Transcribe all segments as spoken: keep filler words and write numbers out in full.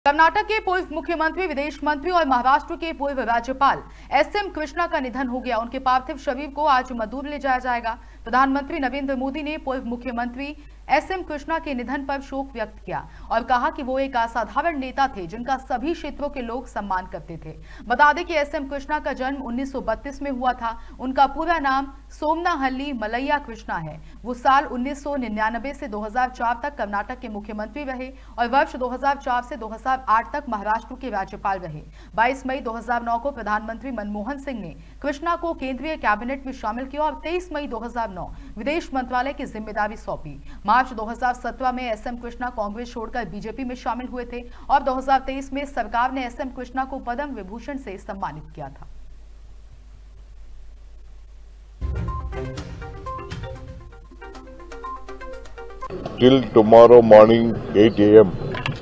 कर्नाटक के पूर्व मुख्यमंत्री, विदेश मंत्री और महाराष्ट्र के पूर्व राज्यपाल एस एम कृष्णा का निधन हो गया। उनके पार्थिव शरीर को आज मदुर ले जाया जाएगा। प्रधानमंत्री नरेंद्र मोदी ने पूर्व मुख्यमंत्री एस एम कृष्णा के निधन पर शोक व्यक्त किया और कहा कि वो एक असाधारण नेता थे जिनका सभी क्षेत्रों के लोग सम्मान करते थे। बता दें कि एस एम कृष्णा का जन्म उन्नीस सौ बत्तीस में हुआ था। उनका पूरा नाम सोमनाहल्ली मलैया कृष्णा है। वो साल उन्नीस सौ निन्यानवे से दो हज़ार चार तक कर्नाटक के मुख्यमंत्री रहे और वर्ष दो हज़ार चार से दो हज़ार आठ तक महाराष्ट्र के राज्यपाल रहे। बाईस मई दो हज़ार नौ को प्रधानमंत्री मनमोहन सिंह ने कृष्णा को केंद्रीय कैबिनेट में शामिल किया और तेईस मई दो हज़ार नौ विदेश मंत्रालय की जिम्मेदारी सौंपी। मार्च दो हज़ार सत्रह में एस एम कृष्णा कांग्रेस छोड़कर बीजेपी में शामिल हुए थे और दो हज़ार तेईस में सरकार ने एस एम कृष्णा को पद्म विभूषण से सम्मानित किया था। Till tomorrow morning eight A M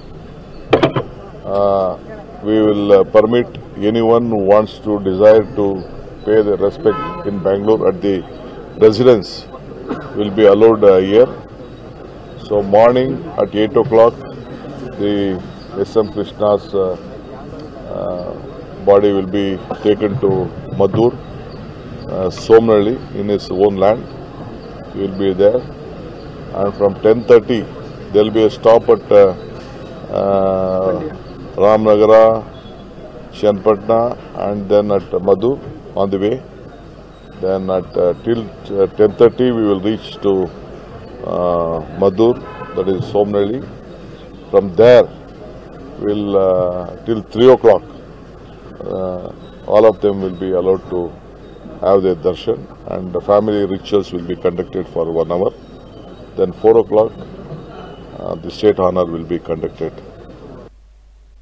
uh, we will uh, permit anyone who wants to desire to pay the respect in Bangalore at the residence will be allowed uh, here. So morning at eight o'clock the S M Krishna's uh, uh, body will be taken to Madur, uh, Somnalli in his own land. He will be there. And from ten thirty there will be a stop at uh, uh, Ramnagara, Shenpatna and then at Madhu on the way. Then at uh, till uh, ten thirty we will reach to uh, Madur, that is Somnalli. From there we will uh, till three o'clock uh, all of them will be allowed to have their darshan and the family rituals will be conducted for one hour. Then four o'clock, uh, the state honor will be conducted.